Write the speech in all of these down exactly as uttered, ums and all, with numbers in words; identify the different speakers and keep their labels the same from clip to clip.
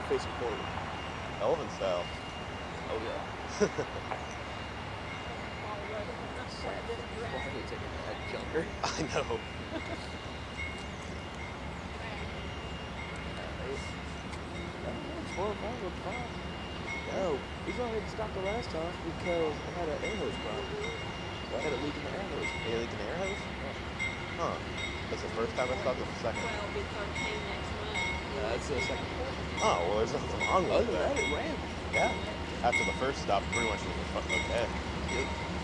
Speaker 1: facing forward.
Speaker 2: Elephant style.
Speaker 1: Oh yeah. Why are they taking that junker?
Speaker 2: I know.
Speaker 1: Four or five or five. No, we thought we had to stop the last time because I had an air hose problem. I had a leak in the air hose.
Speaker 2: A leak in the air hose?
Speaker 1: Yeah.
Speaker 2: Huh. That's the first time I stopped, or the second?
Speaker 3: Well, because came next month.
Speaker 1: Uh, that's the second time.
Speaker 2: Oh, well, there's nothing wrong with
Speaker 1: Other than
Speaker 2: that.
Speaker 1: that, it ran.
Speaker 2: Yeah. After the first stop, pretty much was okay.
Speaker 1: Yep.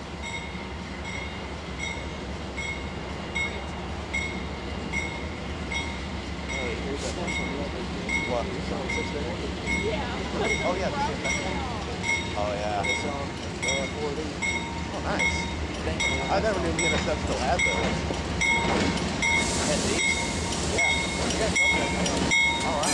Speaker 1: Hey, here's that national record.
Speaker 2: What?
Speaker 1: You saw it six there?
Speaker 3: Yeah.
Speaker 2: Oh, yeah. The same thing. Oh, yeah.
Speaker 1: This song, uh, four of these.
Speaker 2: Oh, nice. I never knew V N S F still had those.
Speaker 1: I had these.
Speaker 2: Yeah. Yeah, okay. All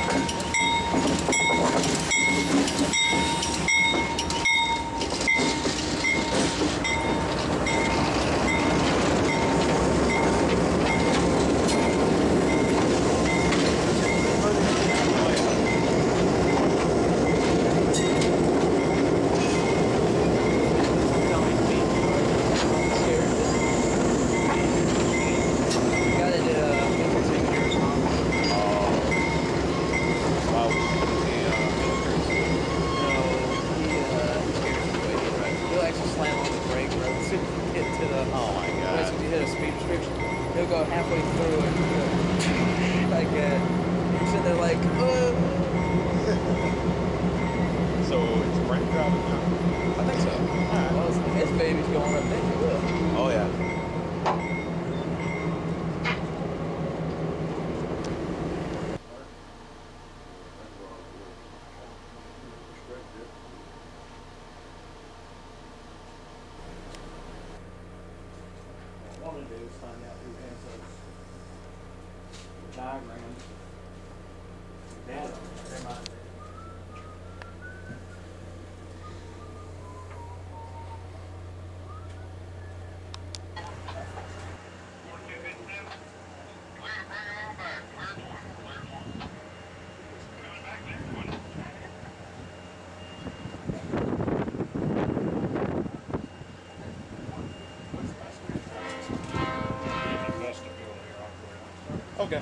Speaker 1: He'll go halfway through it, like that. He's sitting there like, oh.
Speaker 2: So it's Brent driving now?
Speaker 1: I think so. Right. Well, his baby's going up there.
Speaker 2: Oh, yeah.
Speaker 4: What I want to do is find out who has those diagrams. Data. They might be.
Speaker 2: Okay.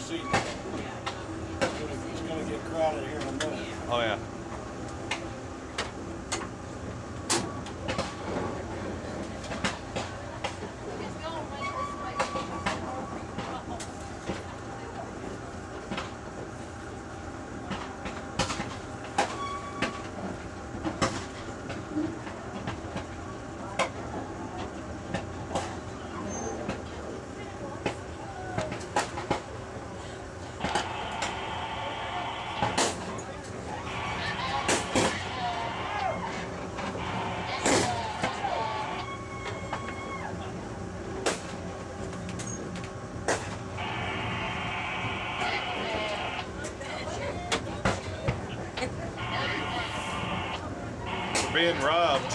Speaker 4: seat. It's gonna get crowded here in a minute.
Speaker 5: Oh yeah. Being robbed.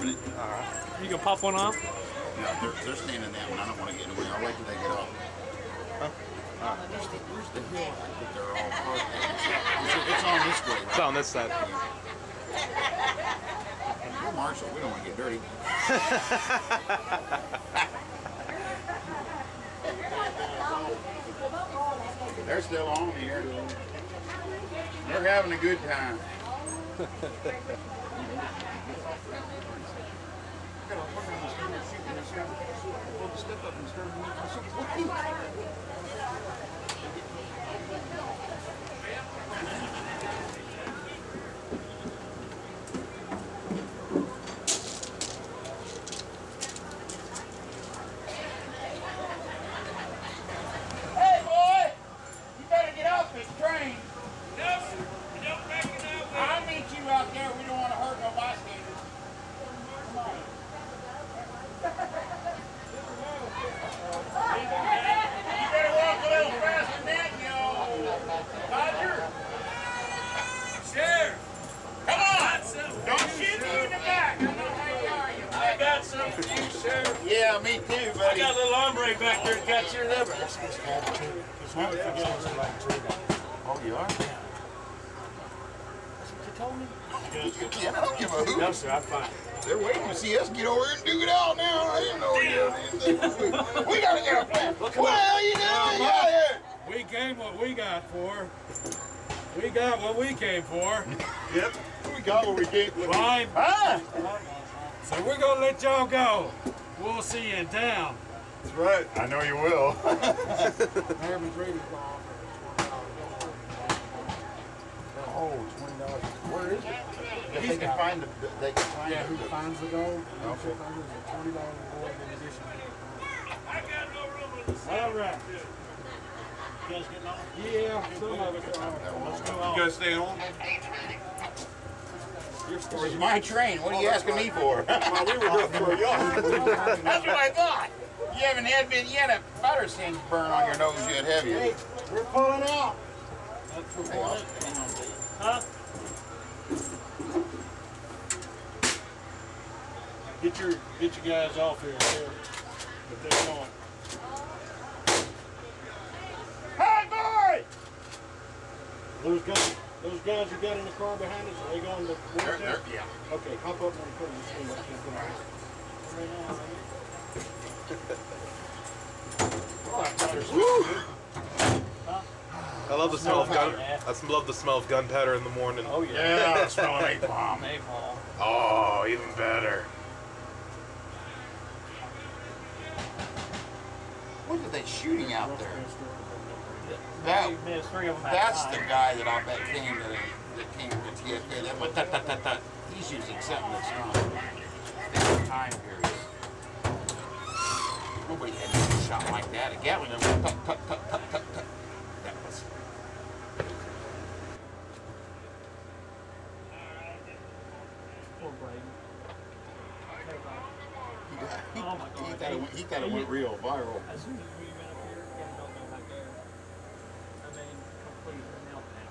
Speaker 2: driving it.
Speaker 6: All right. You gonna pop one off?
Speaker 2: No, they're, they're standing that one. I don't want to get in the way. I'll wait till they get off.
Speaker 6: Huh?
Speaker 2: Uh, where's, the, where's the hill that they're all parked at? It's, it's on this way, right?
Speaker 6: It's on this side.
Speaker 2: We're Marshall. We don't want to get dirty. They're still on here. They're having a good time. Hey boy, you better get off this train. No, you don't recognize me. I'll meet you out there. We don't want to hurt no bystanders. Come on. You better walk a little faster than that, yo. Roger. Sheriff. Come on. Don't shoot me in the back. I know how you are. You
Speaker 4: I got something for you, Sheriff.
Speaker 2: Yeah, me too,
Speaker 4: I
Speaker 2: buddy.
Speaker 4: got a little hombre back there that got your liver.
Speaker 2: Oh, you are?
Speaker 4: That's what you told me?
Speaker 2: Yeah, I don't give a hoot.
Speaker 4: No, sir, I'm fine.
Speaker 2: They're waiting to see us get over here and do it out now. I didn't know we did anything. We gotta get a plan. What the hell you doing out here?
Speaker 4: We came what we got for. We got what we came for.
Speaker 2: Yep. We got what we came for.
Speaker 4: Fine.
Speaker 2: Ah!
Speaker 4: So we're gonna let y'all go. We'll see you in town.
Speaker 2: That's right. I know you will. Oh, twenty dollars. Where is it? If they can find the, they can find
Speaker 7: Yeah, who
Speaker 2: the,
Speaker 7: finds the gold?
Speaker 2: Okay.
Speaker 7: twenty dollars reward in addition.
Speaker 4: I got no room in the city. All right. You guys getting on?
Speaker 7: Yeah, some of us are.
Speaker 4: Let's go
Speaker 5: You
Speaker 4: on.
Speaker 5: guys staying on?
Speaker 2: Where's my train? What are you asking me for?
Speaker 4: Well, we were here for y'all.
Speaker 2: That's what I thought. You haven't had been yet a butter singe burn on your nose yet, have you?
Speaker 4: Hey, we're pulling out.
Speaker 2: Hey, I'll-
Speaker 4: Huh? Get your get your guys off here, here. If they want. Hey, boy! Those guys, those guys you got in the car behind us, are they going to
Speaker 2: They're,
Speaker 4: Watertown?
Speaker 2: they're, yeah.
Speaker 4: Okay, hop up and put them in the
Speaker 6: I love the smell of gun. I love the smell of gunpowder in the morning.
Speaker 4: Oh yeah.
Speaker 2: Yeah, I smell an napalm.
Speaker 4: Napalm.
Speaker 6: Oh, even better.
Speaker 2: What are they shooting out there? That,
Speaker 4: There's three of them.
Speaker 2: that's the guy that I bet came to the, that came to the T F K. That, but that, that, that, that, he's using something that's not different time period. Nobody had a shot like that. A Gatling gun went cut, cut, cut, cut, cut, cut. That was.
Speaker 4: Poor Braden.
Speaker 2: He, got, he,
Speaker 4: Oh my God.
Speaker 2: he thought it went, he thought it went real viral.
Speaker 4: As soon as we went up here, yeah, don't know how there. I mean, completely meltdown.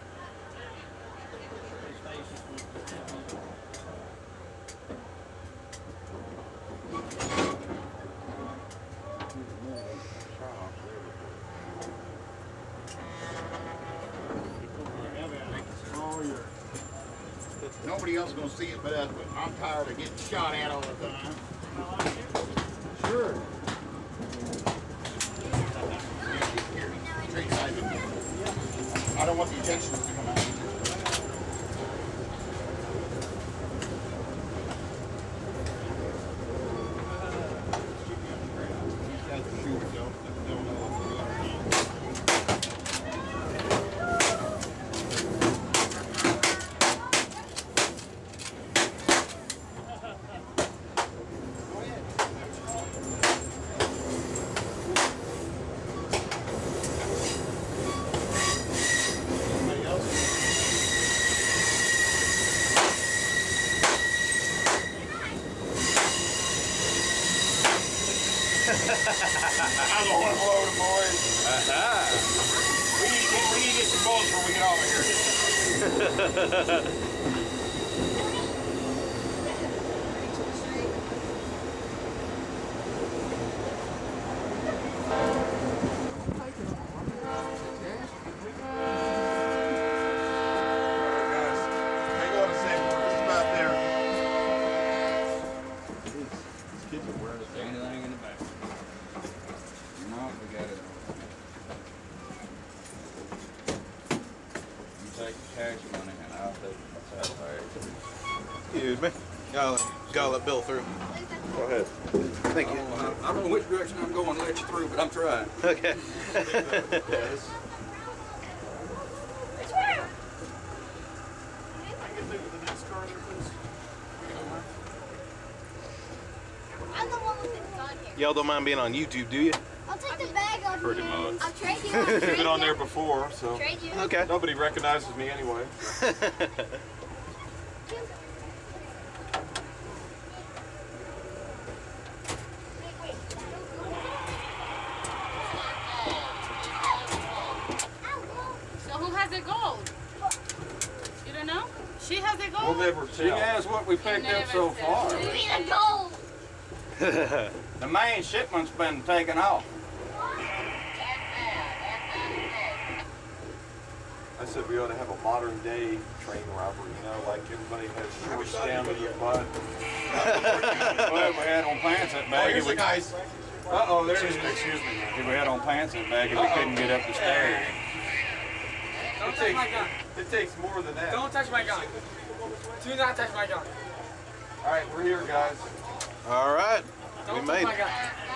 Speaker 4: His face just was
Speaker 2: Nobody else is gonna see it but us, but I'm tired of getting shot at all the time.
Speaker 7: Sure.
Speaker 2: Trade side. I don't want the ejections to come out. I'm going to blow the boys.
Speaker 6: Aha.
Speaker 2: We need, to get, we need to get some bullets before we get over here. we got it. You take the cash money and I'll take the saddlebag.
Speaker 6: Excuse me. Gotta, gotta let Bill through.
Speaker 5: Go ahead.
Speaker 6: Thank you.
Speaker 2: I don't know which direction I'm going to let you through, but I'm trying.
Speaker 6: Okay.
Speaker 5: Yes.
Speaker 8: I'm the one with the gun here.
Speaker 6: Y'all don't mind being on YouTube, do you?
Speaker 8: I'll take the bag off
Speaker 5: Pretty
Speaker 8: you.
Speaker 5: much.
Speaker 8: I'll trade you. I'll trade
Speaker 5: Been on
Speaker 8: you.
Speaker 5: there before, so
Speaker 8: Trade you.
Speaker 6: Okay.
Speaker 5: nobody recognizes me anyway.
Speaker 3: So who has the gold? You don't know? She has the
Speaker 5: We'll
Speaker 3: gold?
Speaker 5: never
Speaker 2: She
Speaker 5: tell.
Speaker 2: has what we picked up so far.
Speaker 8: Give me the gold.
Speaker 2: The main shipment's been taken off.
Speaker 5: I said we ought to have a modern day train robbery, you know, like everybody has Jewish down in your butt.
Speaker 2: Well, if we had on pants that bag, if we,
Speaker 5: guys.
Speaker 2: uh-oh, there it
Speaker 5: Excuse
Speaker 2: is.
Speaker 5: me, excuse me.
Speaker 2: If we had on pants that bag, we couldn't get up the stairs.
Speaker 7: Don't touch my gun.
Speaker 5: It takes more than that.
Speaker 7: Don't touch my gun. Do not touch my gun.
Speaker 5: All right, we're here, guys.
Speaker 6: All right.
Speaker 7: Don't
Speaker 6: We
Speaker 7: touch
Speaker 6: made
Speaker 7: my
Speaker 6: it.
Speaker 7: gun.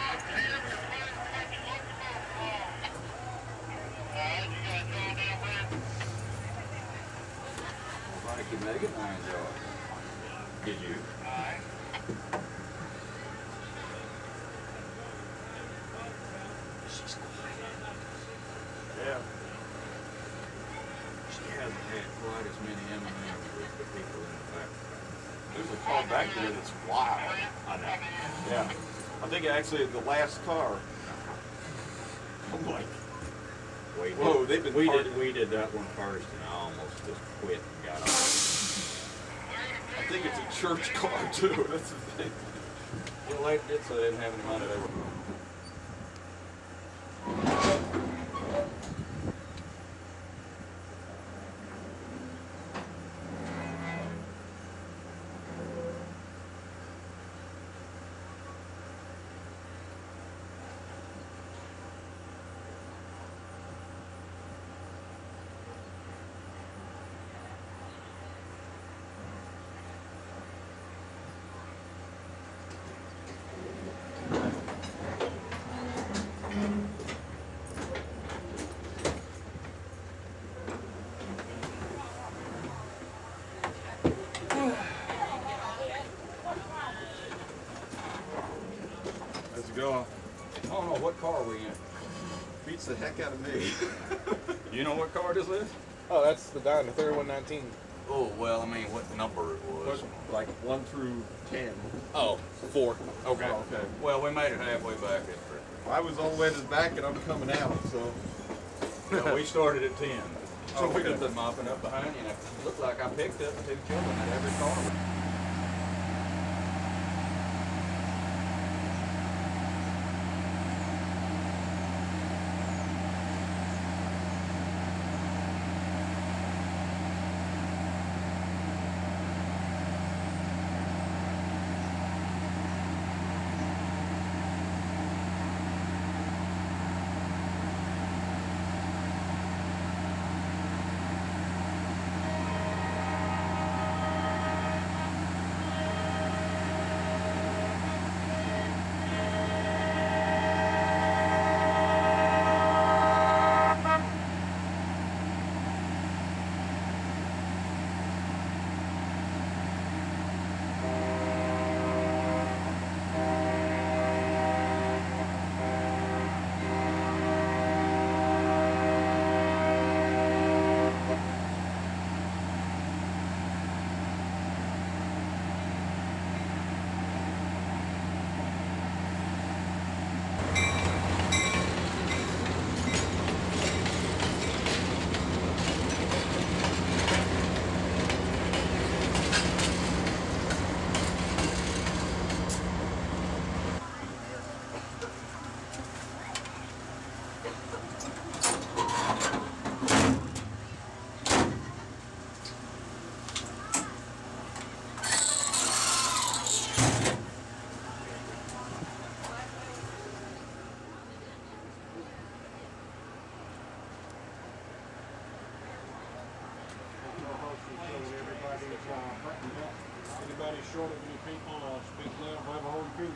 Speaker 2: Nobody could make it nine yards. Did you?
Speaker 5: Yeah.
Speaker 2: She hasn't had quite as many M and M's with the people in the back.
Speaker 5: There's a car back there that's wild.
Speaker 2: I know.
Speaker 5: Yeah. I think actually the last car. I'm like,
Speaker 2: We
Speaker 5: whoa,
Speaker 2: did,
Speaker 5: they've been
Speaker 2: we did,
Speaker 5: partying.
Speaker 2: we did that one first and I almost just quit and got off.
Speaker 5: I think it's a church car too. That's the thing.
Speaker 2: Well, they did say they didn't have any money. They were.
Speaker 5: Let's go.
Speaker 2: I don't know what car we in.
Speaker 5: Beats the heck out of me.
Speaker 2: You know what car this is?
Speaker 6: Oh, that's the guy in the thirty-one nineteen.
Speaker 2: Oh, well, I mean, what number it was.
Speaker 5: Like one through ten.
Speaker 6: Oh, four.
Speaker 2: Okay.
Speaker 5: Oh, okay.
Speaker 2: Well, we made it halfway back.
Speaker 5: I was all the way to the back and I'm coming out, so.
Speaker 2: No, we started at ten. So
Speaker 5: Oh,
Speaker 2: we
Speaker 5: okay.
Speaker 2: just been mopping up behind you, and it looked like I picked up two children in every car.
Speaker 4: short of any people, uh, speak loud, have a hard crew.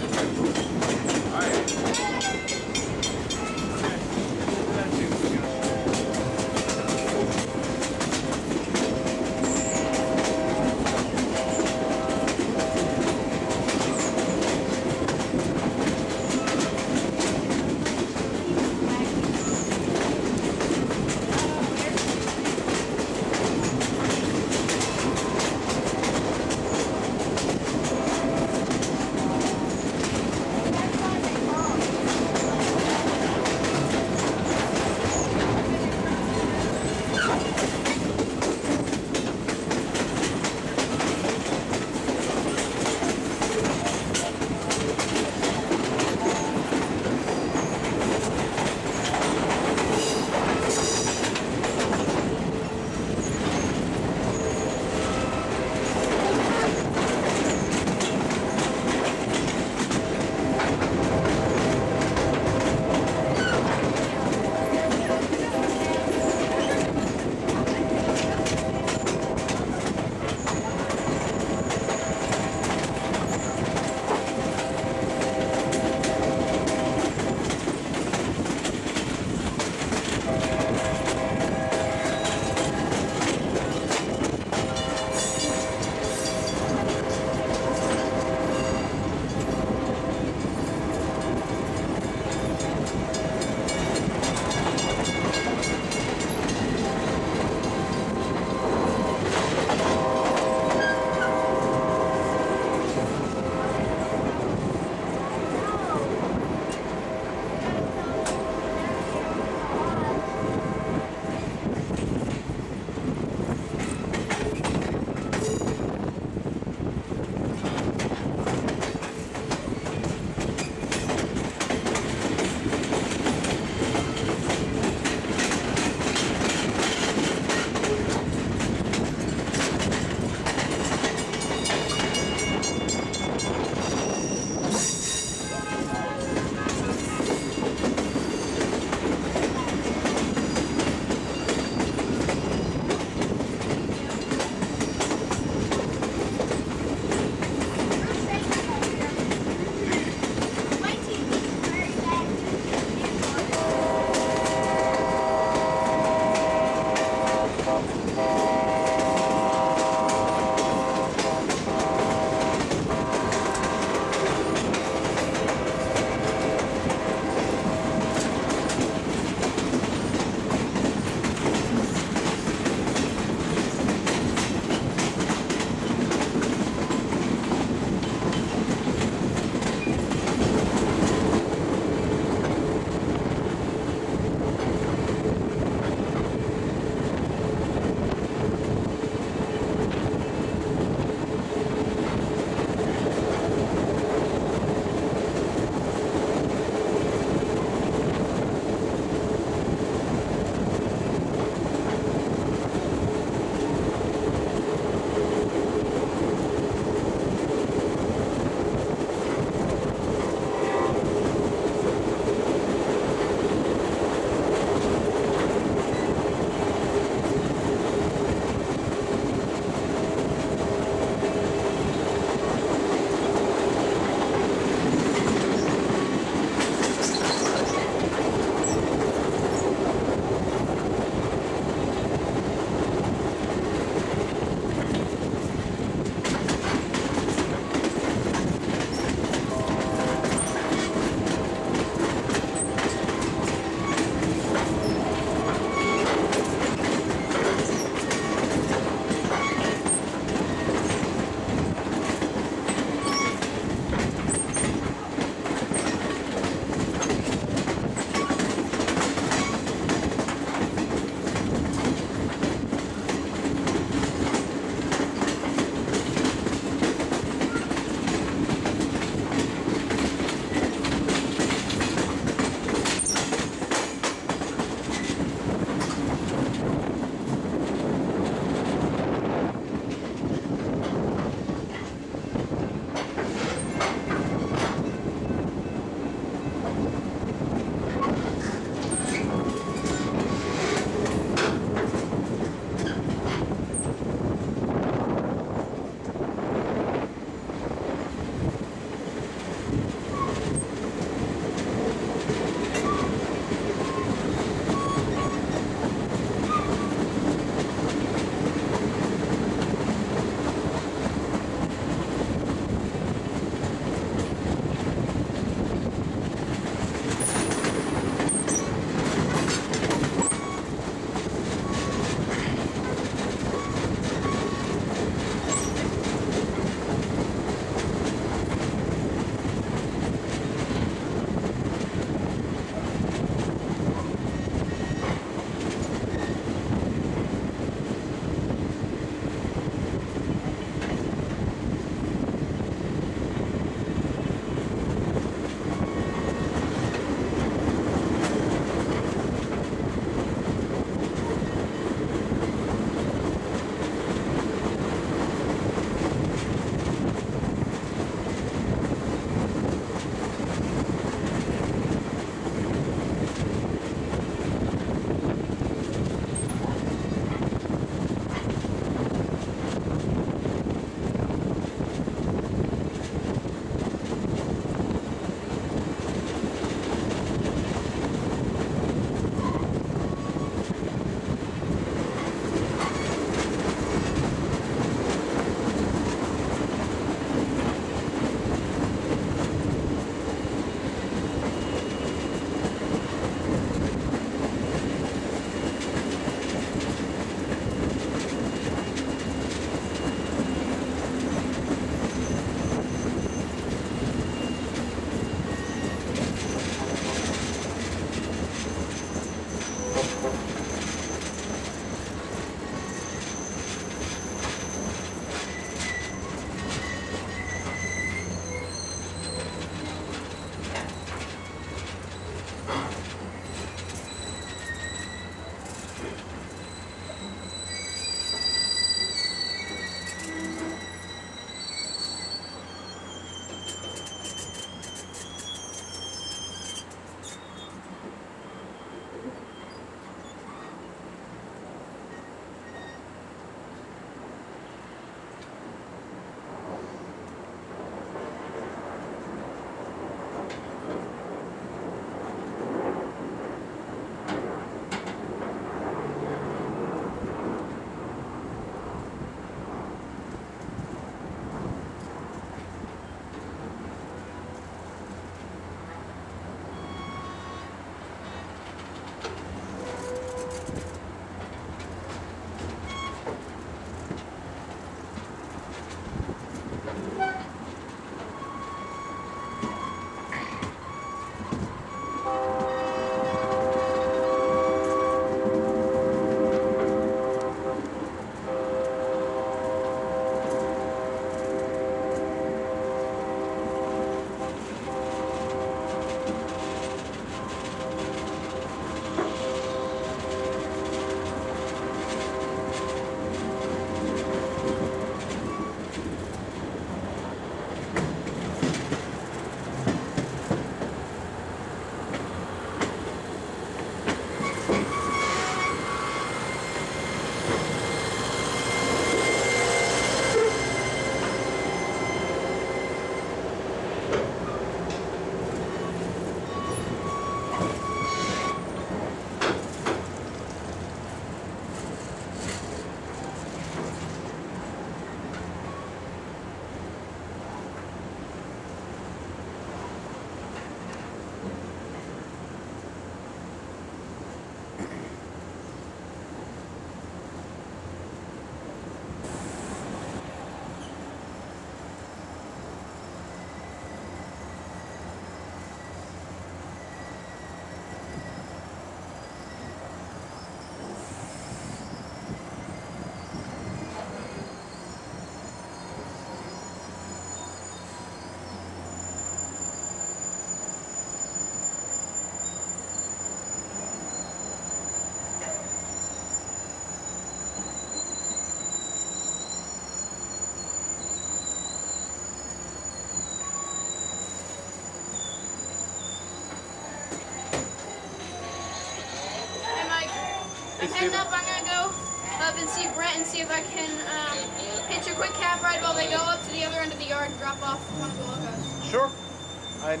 Speaker 3: I'm heading up. I'm gonna go up and see Brent and see if I can um, hitch a quick cab ride while they go up to the other end of the yard and drop off one of the locos.
Speaker 9: Sure. I.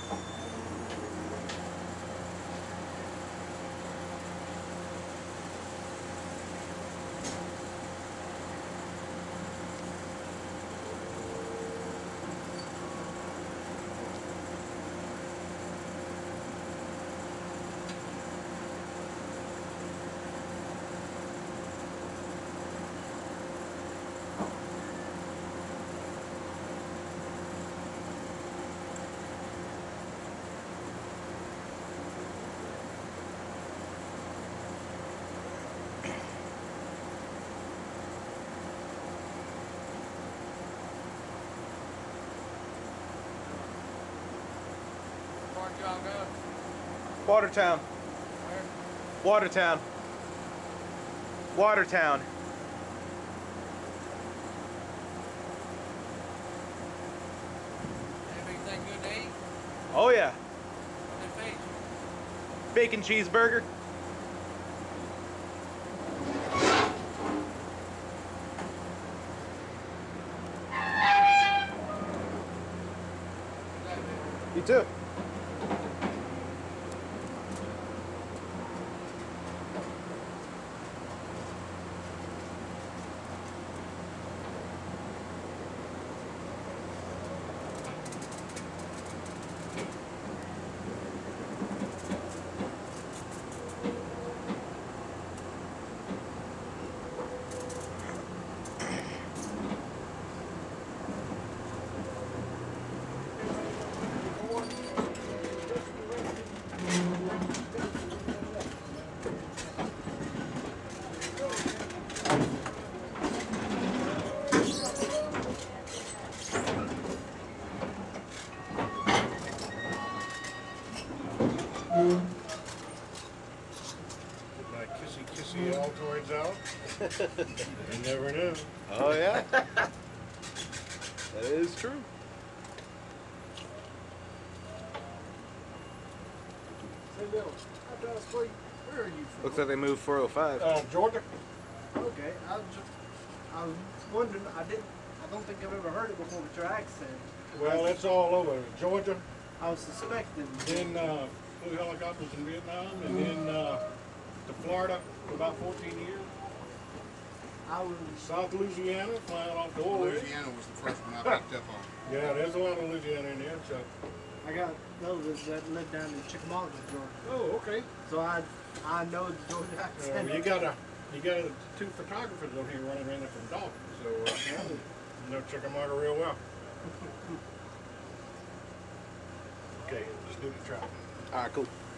Speaker 9: Watertown. Where? Watertown. Watertown.
Speaker 7: Anything good to eat?
Speaker 9: Oh yeah.
Speaker 7: What they feed you?
Speaker 9: Bacon cheeseburger. You too.
Speaker 4: My kissy kissy Altoids out. You never know.
Speaker 9: Oh yeah. That is true.
Speaker 10: Hey Bill, after I was asleep, where are you from?
Speaker 9: Looks like they moved four oh five.
Speaker 4: Uh, Georgia.
Speaker 10: Okay, I was just, I was wondering, I didn't, I don't think I've ever heard it before with your accent.
Speaker 4: Well, it's all over. Georgia,
Speaker 10: I was suspecting.
Speaker 4: then uh, flew helicopters in Vietnam, and then uh, to Florida for about fourteen years.
Speaker 10: I was,
Speaker 4: South Louisiana, flying off the oil rig.
Speaker 2: Louisiana was the first one I picked up on.
Speaker 4: Yeah, there's a lot of Louisiana in there, so.
Speaker 10: I got relatives that live down in Chickamauga, Georgia.
Speaker 4: Oh, okay.
Speaker 10: So I, I know the Georgia
Speaker 4: Uh,
Speaker 10: accent.
Speaker 4: you got a, you got a, two photographers over here running around there from Dalton, so uh, you know Chickamauga real well. Okay, let's do the trap.
Speaker 9: All right, cool.